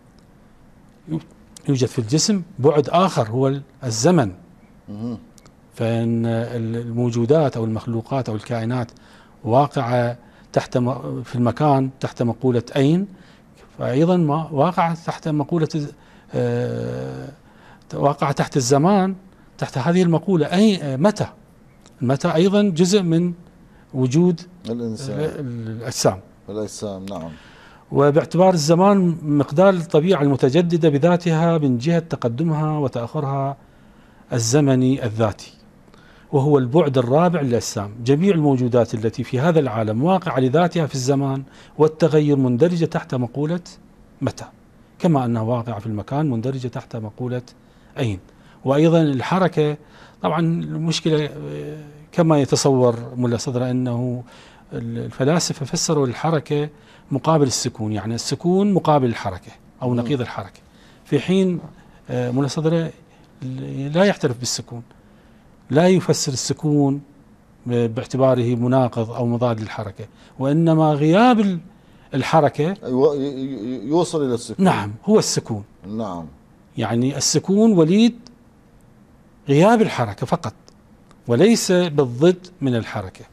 يوجد في الجسم بعد آخر هو الزمن. فإن الموجودات أو المخلوقات أو الكائنات واقعة تحت في المكان تحت مقولة أين، فأيضا ما واقعة تحت مقولة آه واقعة تحت الزمان تحت هذه المقولة أي متى. المتى أيضا جزء من وجود الإنسان الأجسام الأجسام نعم. وباعتبار الزمان مقدار الطبيعة المتجددة بذاتها من جهة تقدمها وتأخرها الزمني الذاتي، وهو البعد الرابع للأجسام. جميع الموجودات التي في هذا العالم واقعة لذاتها في الزمان والتغير مندرجة تحت مقولة متى، كما أنها واقعة في المكان مندرجة تحت مقولة أين. وأيضا الحركة، طبعا المشكلة كما يتصور ملا صدرة أنه الفلاسفة فسروا الحركة مقابل السكون، يعني السكون مقابل الحركة أو نقيض الحركة، في حين ملا صدرة لا يعترف بالسكون، لا يفسر السكون باعتباره مناقض أو مضاد للحركة، وإنما غياب الحركة يوصل إلى السكون. نعم هو السكون. نعم يعني السكون وليد غياب الحركة فقط وليس بالضد من الحركة.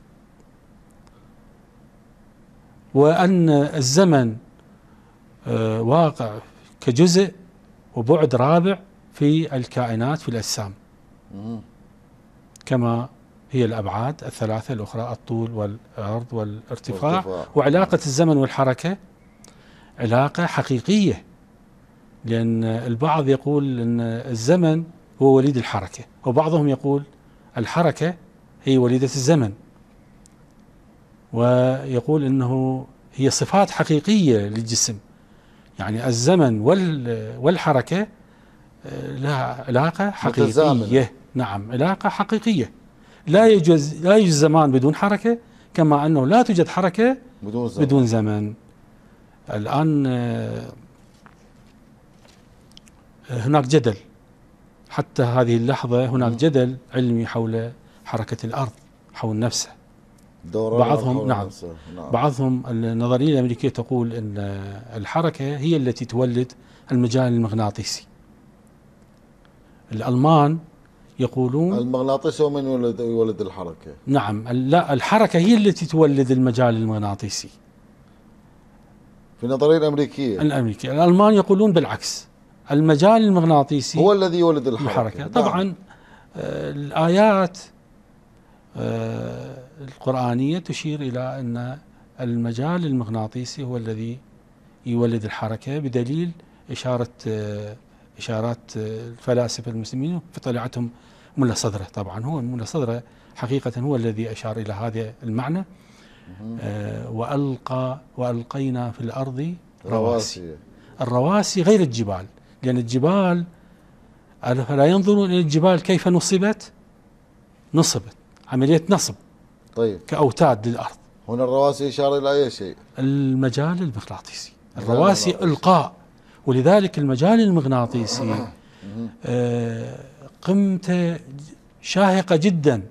وأن الزمن واقع كجزء وبعد رابع في الكائنات في الأجسام كما هي الأبعاد الثلاثة الأخرى، الطول والعرض والارتفاع. والارتفاع. وعلاقة الزمن والحركة علاقة حقيقية، لأن البعض يقول أن الزمن هو وليد الحركة، وبعضهم يقول الحركة هي وليدة الزمن، ويقول أنه هي صفات حقيقية للجسم. يعني الزمن والحركة لها علاقة حقيقية متزامنة. نعم علاقة حقيقية. لا يجوز لا يوجد زمان بدون حركة، كما أنه لا توجد حركة بدون زمن. بدون زمن. الآن هناك جدل حتى هذه اللحظة، هناك جدل علمي حول حركة الأرض حول نفسها. بعضهم نعم. نعم بعضهم النظرية الأمريكية تقول أن الحركة هي التي تولد المجال المغناطيسي. الألمان يقولون المغناطيس هو من يولد يولد الحركة. نعم لا، الحركة هي التي تولد المجال المغناطيسي في النظرية الأمريكية. الأمريكية الألمان يقولون بالعكس، المجال المغناطيسي هو الذي يولد الحركة, الحركة. طبعا نعم. آه الآيات آه القرآنية تشير إلى أن المجال المغناطيسي هو الذي يولد الحركة، بدليل إشارة آه إشارات الفلاسفة المسلمين في طليعتهم ملا صدرة. طبعا هو ملا صدرة حقيقة هو الذي أشار إلى هذا المعنى. آه وألقى وألقينا في الأرض رواسي. الرواسي غير الجبال، لأن الجبال فلا ينظرون إلى الجبال كيف نصبت نصبت عملية نصب طيب كأوتاد للأرض. هنا الرواسي إشارة إلى أي شيء؟ المجال المغناطيسي. الرواسي إلقاء، ولذلك المجال المغناطيسي آه قمته شاهقة جدا،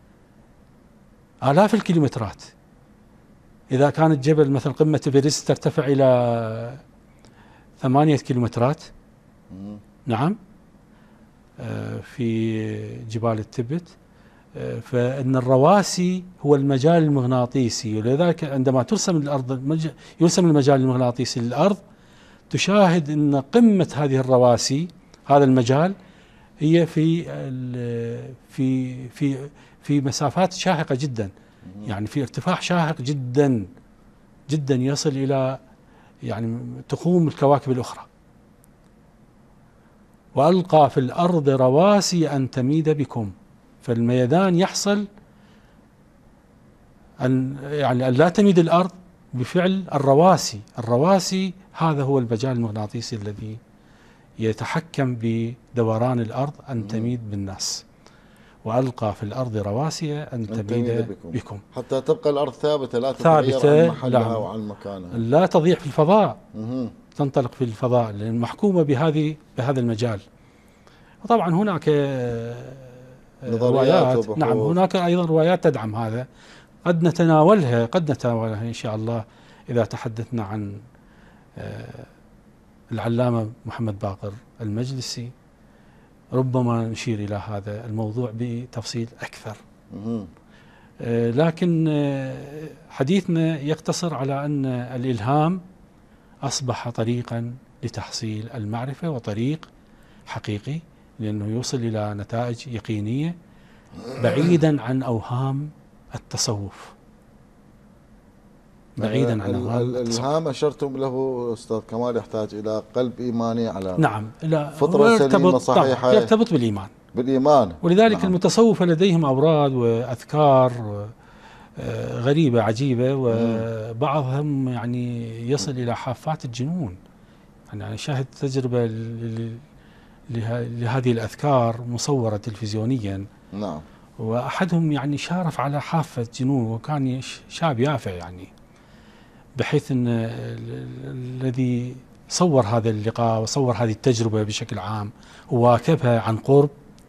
آلاف الكيلومترات. إذا كان الجبل مثلا قمة إيفرست ترتفع إلى ثمانية كيلومترات نعم آه في جبال التبت، آه فإن الرواسي هو المجال المغناطيسي، ولذلك عندما ترسم الأرض يرسم المجال المغناطيسي للأرض تشاهد أن قمة هذه الرواسي هذا المجال هي في في في في مسافات شاهقة جدا، يعني في ارتفاع شاهق جدا جدا يصل إلى يعني تخوم الكواكب الأخرى. وألقى في الأرض رواسي أن تميد بكم، فالميدان يحصل أن يعني أن لا تميد الأرض بفعل الرواسي. الرواسي هذا هو المجال المغناطيسي الذي يتحكم بدوران الأرض أن تميد بالناس. وألقى في الأرض رواسي أن تميد بكم. بكم حتى تبقى الأرض ثابتة لا تتغير عن محلها وعن مكانها، لا تضيع في الفضاء. مه. تنطلق في الفضاء لأن محكومة بهذه بهذا المجال. وطبعا هناك روايات. نعم هناك أيضا روايات تدعم هذا، قد نتناولها قد نتناولها إن شاء الله إذا تحدثنا عن العلامة محمد باقر المجلسي، ربما نشير إلى هذا الموضوع بتفصيل أكثر. لكن حديثنا يقتصر على أن الإلهام أصبح طريقا لتحصيل المعرفة وطريق حقيقي، لأنه يوصل إلى نتائج يقينية بعيدا عن أوهام التصوف، بعيدا عن أوهام الإلهام أشرتم له أستاذ كمال يحتاج إلى قلب إيماني، على نعم إلى فطرة سليمة صحيحة، يرتبط بالإيمان بالإيمان. ولذلك نعم. المتصوفة لديهم أوراد وأذكار غريبة عجيبة، وبعضهم يعني يصل إلى حافات الجنون. يعني أنا شاهد تجربة لهذه الأذكار مصورة تلفزيونيا. نعم. وأحدهم يعني شارف على حافة جنون، وكان شاب يافع يعني، بحيث أن الذي صور هذا اللقاء وصور هذه التجربة بشكل عام وواكبها عن قرب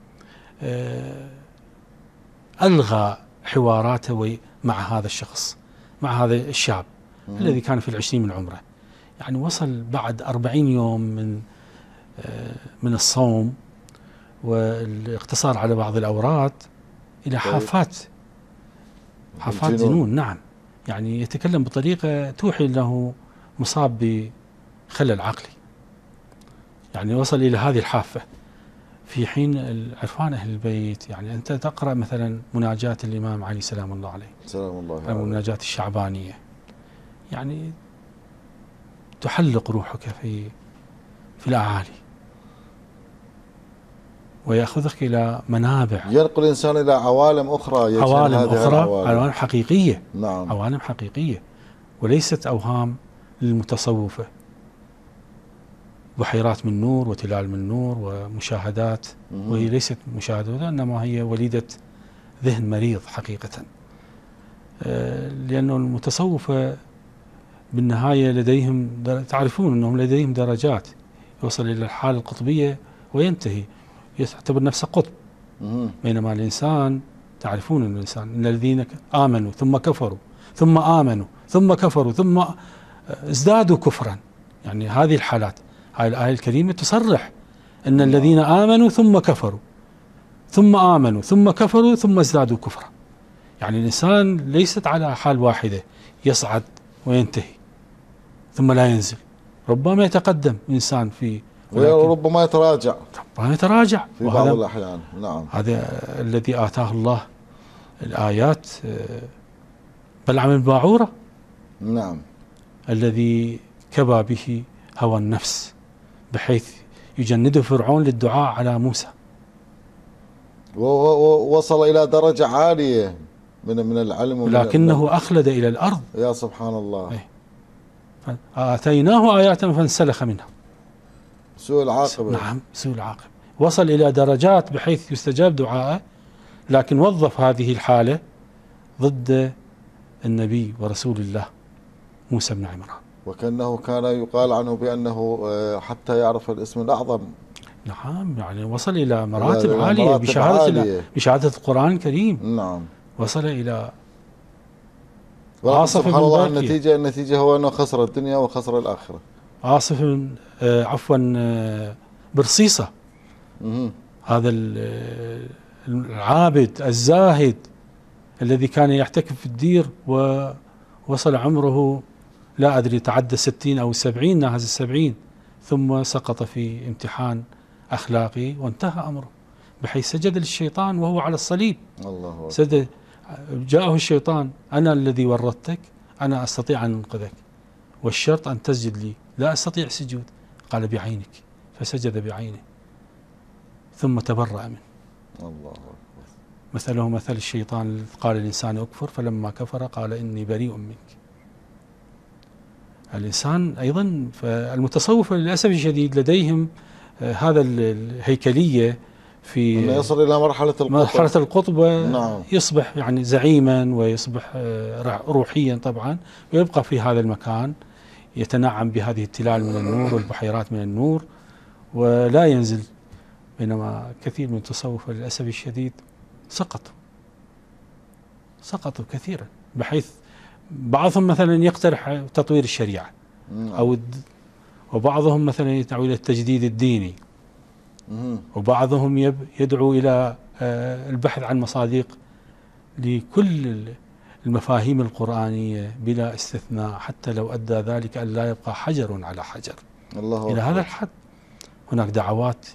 ألغى حواراته مع هذا الشخص، مع هذا الشاب مم. الذي كان في العشرين من عمره. يعني وصل بعد أربعين يوم من من الصوم والاقتصار على بعض الأوراد إلى حافات حافات جنون. جنون. نعم. يعني يتكلم بطريقة توحي أنه مصاب بخلل عقلي، يعني وصل إلى هذه الحافة. في حين عرفان أهل البيت، يعني أنت تقرأ مثلا مناجاة الإمام علي سلام الله عليه، سلام الله عليه، المناجاة الشعبانية، يعني تحلق روحك في في الأعالي ويأخذك إلى منابع، ينقل الإنسان إلى عوالم أخرى، عوالم أخرى، عوالم حقيقية. نعم. عوالم حقيقية وليست أوهام للمتصوفة، بحيرات من نور وتلال من نور ومشاهدات، مم. وهي ليست مشاهدة، إنما هي وليدة ذهن مريض حقيقة. لأنه المتصوفة بالنهاية لديهم، تعرفون أنهم لديهم درجات، يوصل إلى الحالة القطبية وينتهي، يعتبر نفسه قطب. مم. بينما الإنسان، تعرفون أن الإنسان إن الذين آمنوا ثم كفروا ثم آمنوا ثم كفروا ثم ازدادوا كفرا، يعني هذه الحالات. هذه الآية الكريمة تصرح أن الذين آمنوا ثم كفروا ثم آمنوا ثم كفروا ثم ازدادوا كفرا. يعني الإنسان ليست على حال واحدة، يصعد وينتهي ثم لا ينزل، ربما يتقدم الإنسان في، وربما يتراجع ربما يتراجع في بعض الأحيان. نعم. هذا الذي آتاه الله الآيات. بلعم الباعورة، نعم، الذي كبى به هوى النفس بحيث يجنده فرعون للدعاء على موسى، ووصل إلى درجة عالية من من العلم، لكنه أخلد إلى الأرض. يا سبحان الله. آتيناه آيات فانسلخ منها، سوء العاقبة. نعم، سوء العاقبة. وصل إلى درجات بحيث يستجاب دعاءه، لكن وظف هذه الحالة ضد النبي ورسول الله موسى بن عمران، وكأنه كان يقال عنه بأنه حتى يعرف الاسم الأعظم. نعم، يعني وصل إلى مراتب عالية، مراتب بشهادة عالية. بشهادة القرآن الكريم. نعم. وصل إلى عاصف سبحان الله. النتيجة النتيجة هو أنه خسر الدنيا وخسر الآخرة. عاصف آه عفوا آه برصيصة، مم. هذا العابد الزاهد الذي كان يعتكف في الدير، ووصل عمره لا أدري تعدى ستين أو سبعين، ناهز السبعين، ثم سقط في امتحان أخلاقي وانتهى أمره، بحيث سجد للشيطان وهو على الصليب. الله. سجد، جاءه الشيطان: أنا الذي ورطتك، أنا أستطيع أن أنقذك، والشرط أن تسجد لي، لا أستطيع السجود. قال: بعينك، فسجد بعينه ثم تبرأ منه. الله. مثله مثل الشيطان، قال الإنسان أكفر، فلما كفر قال إني بريء منك. الإنسان أيضا، فالمتصوفة للأسف الشديد لديهم هذا الهيكلية في أنه يصل إلى مرحلة القطب، مرحلة القطب. نعم. يصبح يعني زعيما ويصبح روحيا طبعا، ويبقى في هذا المكان يتنعم بهذه التلال من النور والبحيرات من النور ولا ينزل. بينما كثير من التصوفة للأسف الشديد سقطوا سقطوا كثيرا، بحيث بعضهم مثلا يقترح تطوير الشريعة أو وبعضهم مثلا يدعو إلى التجديد الديني، وبعضهم يدعو إلى البحث عن مصادق لكل المفاهيم القرآنية بلا استثناء، حتى لو أدى ذلك أن لا يبقى حجر على حجر. الله إلى هذا الحد هناك دعوات.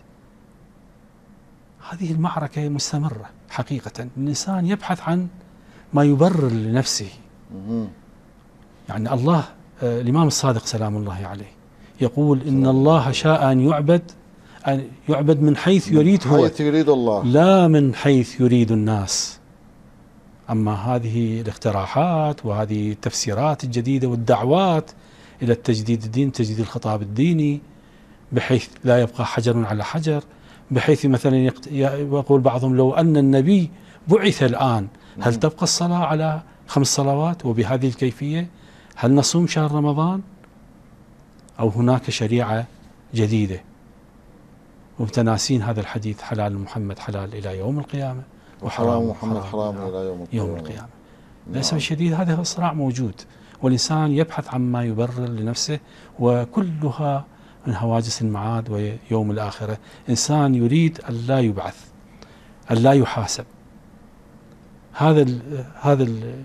هذه المعركة مستمرة حقيقة. الإنسان يبحث عن ما يبرر لنفسه. يعني الله الإمام الصادق سلام الله عليه يقول إن الله شاء أن يعبد أن يعبد من حيث يريد هو، حيث يريد الله، لا من حيث يريد الناس. أما هذه الاقتراحات وهذه التفسيرات الجديدة والدعوات إلى التجديد الدين، تجديد الخطاب الديني، بحيث لا يبقى حجر على حجر، بحيث مثلا يقول بعضهم لو أن النبي بعث الآن هل تبقى الصلاة على خمس صلوات وبهذه الكيفية؟ هل نصوم شهر رمضان؟ أو هناك شريعة جديدة؟ ومتناسين هذا الحديث حلال محمد حلال إلى يوم القيامة، وحرام محمد حرام إلى يوم القيامة, يوم القيامة. للأسف الشديد هذا الصراع موجود، والإنسان يبحث عما يبرر لنفسه، وكلها من هواجس المعاد ويوم الآخرة. إنسان يريد أن لا يبعث، أن لا يحاسب. هذا ال هذا ال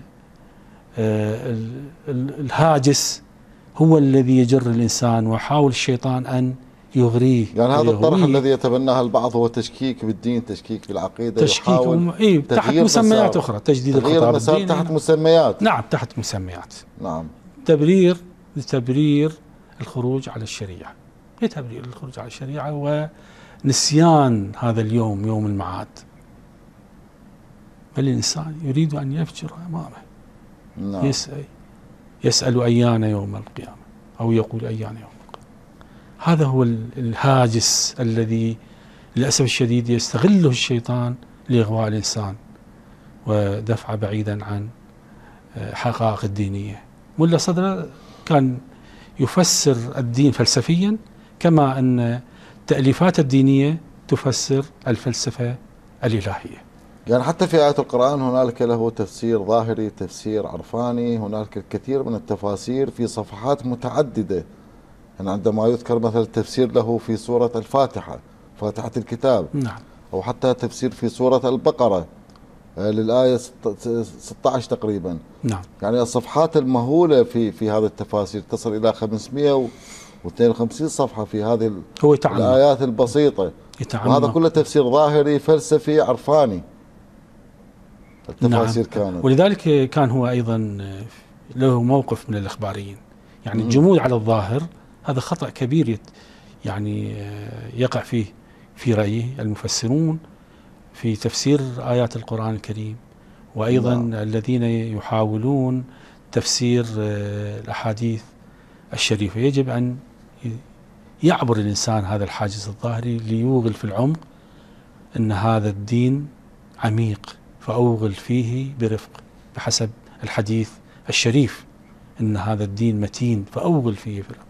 الهاجس هو الذي يجر الإنسان، ويحاول الشيطان أن يغريه. يعني هذا الطرح الذي يتبناه البعض هو تشكيك بالدين، تشكيك بالعقيدة، تشكيك وم... إيه تحت مسميات أخرى، تجديد الخطاب الديني تحت مسميات. نعم تحت مسميات. نعم. تبرير لتبرير الخروج على الشريعة، لتبرير الخروج على الشريعة ونسيان هذا اليوم، يوم المعاد. بل الإنسان يريد أن يفجر أمامه. نعم. يسأل يسأل أيان يوم القيامة، أو يقول أيان يوم القيامة. هذا هو الهاجس الذي للأسف الشديد يستغله الشيطان لإغواء الإنسان ودفعه بعيدا عن حقائق الدينية. ملا صدر كان يفسر الدين فلسفيا، كما أن التأليفات الدينية تفسر الفلسفة الإلهية. يعني حتى في آيات القرآن هنالك له تفسير ظاهري، تفسير عرفاني، هنالك الكثير من التفاسير في صفحات متعددة. يعني عندما يذكر مثلا التفسير له في سورة الفاتحة، فاتحة الكتاب، نعم، أو حتى تفسير في سورة البقرة للآية ستة عشر تقريبا. نعم. يعني الصفحات المهولة في في هذه التفاسير تصل إلى خمسمئة واثنين وخمسين صفحة في هذه هو الآيات البسيطة. يتعمق. وهذا كله تفسير ظاهري فلسفي عرفاني. التفاسير نعم. كانت، ولذلك كان هو أيضا له موقف من الإخباريين. يعني الجمود على الظاهر هذا خطأ كبير يعني يقع فيه في رأيه المفسرون في تفسير آيات القرآن الكريم، وأيضا نعم. الذين يحاولون تفسير الأحاديث الشريفة. يجب أن يعبر الإنسان هذا الحاجز الظاهري ليوغل في العمق أن هذا الدين عميق، فأوغل فيه برفق بحسب الحديث الشريف، إن هذا الدين متين فأوغل فيه برفق.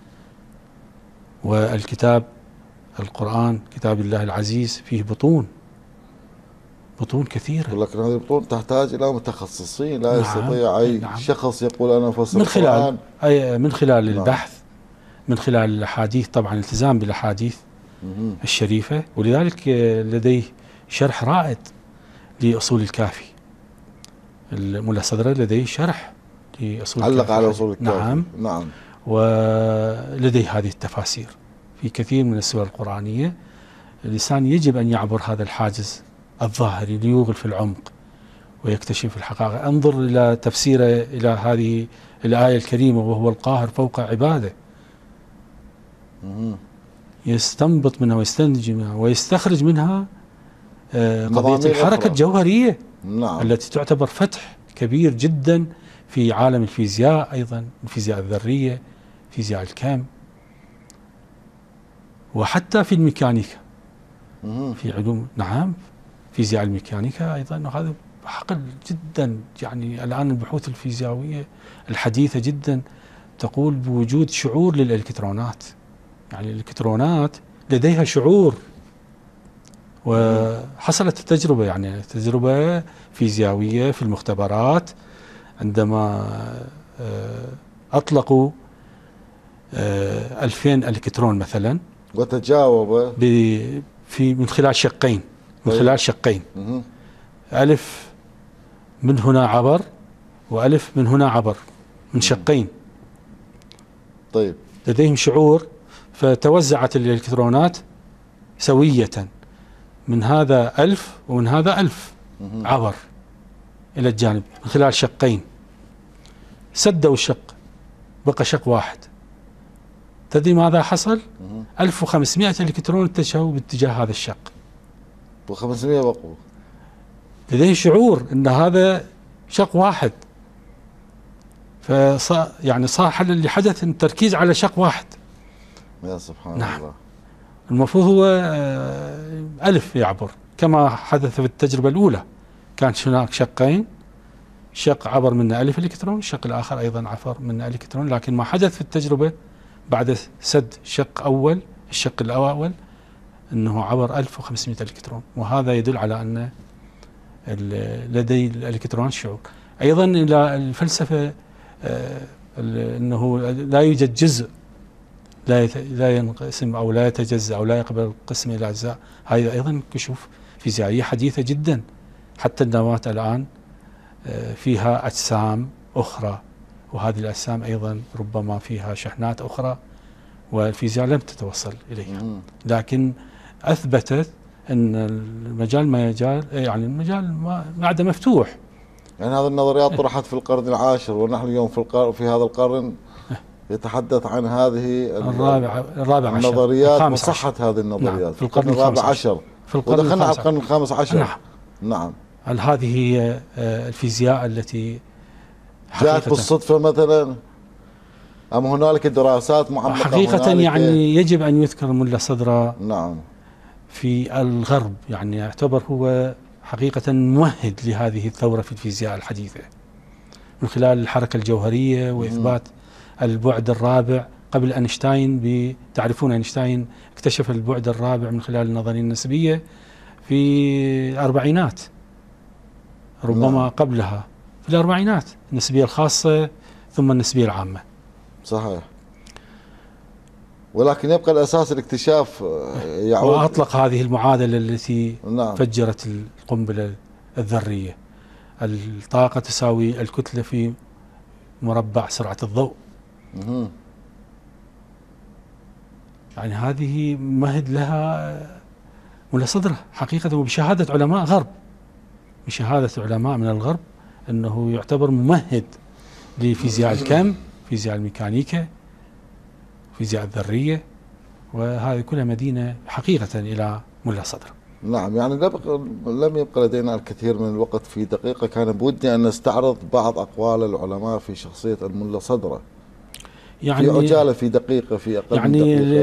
والكتاب القرآن كتاب الله العزيز فيه بطون بطون كثيرة، ولكن هذه البطون تحتاج إلى متخصصين، لا نعم. يستطيع أي نعم. شخص يقول أنا أفسر من خلال القرآن. من خلال نعم. البحث، من خلال الأحاديث، طبعا الالتزام بالأحاديث مم. الشريفة. ولذلك لديه شرح رائد لأصول الكافي. الملا صدر لديه شرح لأصول علق الكافي، على أصول الكافي. نعم نعم. ولديه هذه التفاسير في كثير من السور القرآنية. الإنسان يجب أن يعبر هذا الحاجز الظاهري ليوغل في العمق ويكتشف الحقائق. انظر إلى تفسيره إلى هذه الآية الكريمة، وهو القاهر فوق عباده. مم. يستنبط منها ويستنتج منها ويستخرج منها قضية الحركة الجوهرية. نعم. التي تعتبر فتح كبير جدا في عالم الفيزياء، أيضا الفيزياء الذرية، فيزياء الكم، وحتى في الميكانيكا. مم. في علوم نعم فيزياء الميكانيكا أيضا. وهذا حقل جدا. يعني الآن البحوث الفيزيائية الحديثة جدا تقول بوجود شعور للإلكترونات. يعني الإلكترونات لديها شعور، وحصلت التجربة، يعني تجربة فيزيائية في المختبرات عندما أطلقوا ألفين إلكترون مثلا وتجاوب في من خلال شقين من طيب. خلال شقين ألف من هنا عبر وألف من هنا عبر من شقين. طيب لديهم شعور، فتوزعت الإلكترونات سوية، من هذا ألف ومن هذا ألف عبر إلى الجانب من خلال شقين. سدوا الشق، بقى شق واحد. تدري ماذا حصل؟ ألف وخمسمائة إلكترون اتجهوا باتجاه هذا الشق، وخمسمائة بقوا. لديه شعور أن هذا شق واحد، فصار يعني صار حل اللي حدث التركيز على شق واحد. يا سبحان نعم. الله. المفروض هو ألف يعبر كما حدث في التجربة الأولى، كانت هناك شقين، شق عبر منه ألف إلكترون، الشق الآخر أيضا عبر منه ألكترون، لكن ما حدث في التجربة بعد سد شق أول الشق الأول أنه عبر ألف وخمسمائة إلكترون، وهذا يدل على أن لدي الإلكترون شعور. أيضا إلى الفلسفة أنه لا يوجد جزء لا لا ينقسم أو لا يتجزأ أو لا يقبل القسم إلى أجزاء، هذه أيضا كشوف فيزيائية حديثة جدا. حتى النواة الآن فيها أجسام أخرى، وهذه الأجسام أيضا ربما فيها شحنات أخرى والفيزياء لم تتوصل إليها، لكن أثبتت أن المجال ما يجال يعني المجال ما عاد مفتوح. يعني هذه النظريات طرحت في القرن العاشر، ونحن اليوم في القرن في هذا القرن يتحدث عن هذه الرابع الرابع عشر النظريات وصحة هذه النظريات. نعم. في القرن الرابع عشر في القرن ودخلنا على القرن الخامس عشر. نعم. نعم. هل هذه هي الفيزياء التي جاءت بالصدفة مثلا أم هنالك دراسات معمقة؟ حقيقة يعني يجب أن يذكر ملا صدرة نعم في الغرب، يعني يعتبر هو حقيقة ممهد لهذه الثورة في الفيزياء الحديثة من خلال الحركة الجوهرية وإثبات البعد الرابع. قبل أينشتاين، تعرفون أينشتاين اكتشف البعد الرابع من خلال النظرية النسبية في الأربعينات، ربما نعم. قبلها في الأربعينات النسبية الخاصة ثم النسبية العامة. صحيح. ولكن يبقى الأساس الاكتشاف يعود. وأطلق هذه المعادلة التي نعم. فجرت القنبلة الذرية. الطاقة تساوي الكتلة في مربع سرعة الضوء. مه. يعني هذه مهد لها ملا صدره حقيقة، وبشهادة علماء غرب، بشهادة علماء من الغرب أنه يعتبر ممهد لفيزياء الكم، فيزياء الميكانيكا، فيزياء الذرية، وهذه كلها مدينة حقيقة إلى ملا صدره. نعم. يعني لم يبقى لدينا الكثير من الوقت في دقيقة، كان بودي أن نستعرض بعض أقوال العلماء في شخصية الملا صدره يعني في عجالة، في دقيقة، في أقل يعني من دقيقة.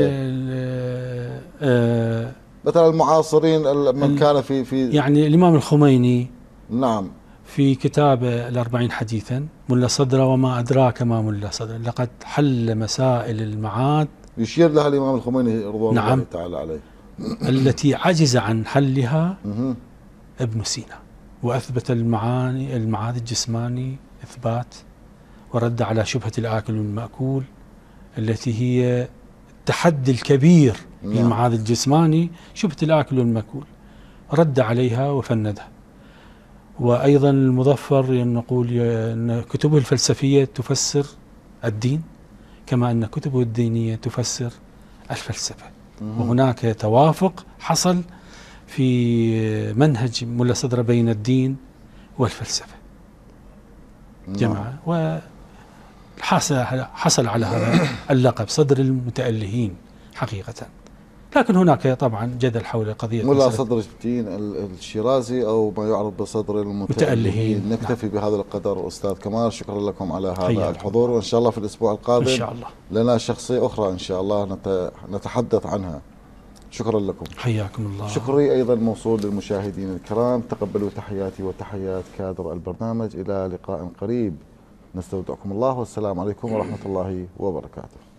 آه مثلا المعاصرين من كان في في يعني الإمام الخميني نعم في كتابه الأربعين حديثا، ملا صدره وما أدراك ما ملا صدره لقد حل مسائل المعاد، يشير لها الإمام الخميني رضوان نعم الله تعالى عليه، التي عجز عن حلها ابن سينا، وأثبت المعاني المعاد الجسماني إثبات، ورد على شبهة الآكل والمأكول التي هي التحدي الكبير نعم. للمعاد الجسماني، شبهة الآكل والمأكول رد عليها وفندها. وأيضا المظفر نقول أن كتبه الفلسفية تفسر الدين كما أن كتبه الدينية تفسر الفلسفة. مم. وهناك توافق حصل في منهج ملا صدره بين الدين والفلسفة. نعم. جمع وحصل حصل على هذا اللقب صدر المتألهين حقيقة. لكن هناك طبعا جدل حول قضية ملا صدر الدين الشيرازي أو ما يعرف بصدر المتألهين. نكتفي نعم. بهذا القدر أستاذ كمال، شكرا لكم على هذا حياتي. الحضور، وإن شاء الله في الأسبوع القادم إن شاء الله لنا شخصية أخرى إن شاء الله نتحدث عنها. شكرا لكم، حياكم الله. شكري أيضا موصول للمشاهدين الكرام، تقبلوا تحياتي وتحيات كادر البرنامج، إلى لقاء قريب، نستودعكم الله والسلام عليكم ورحمة الله وبركاته.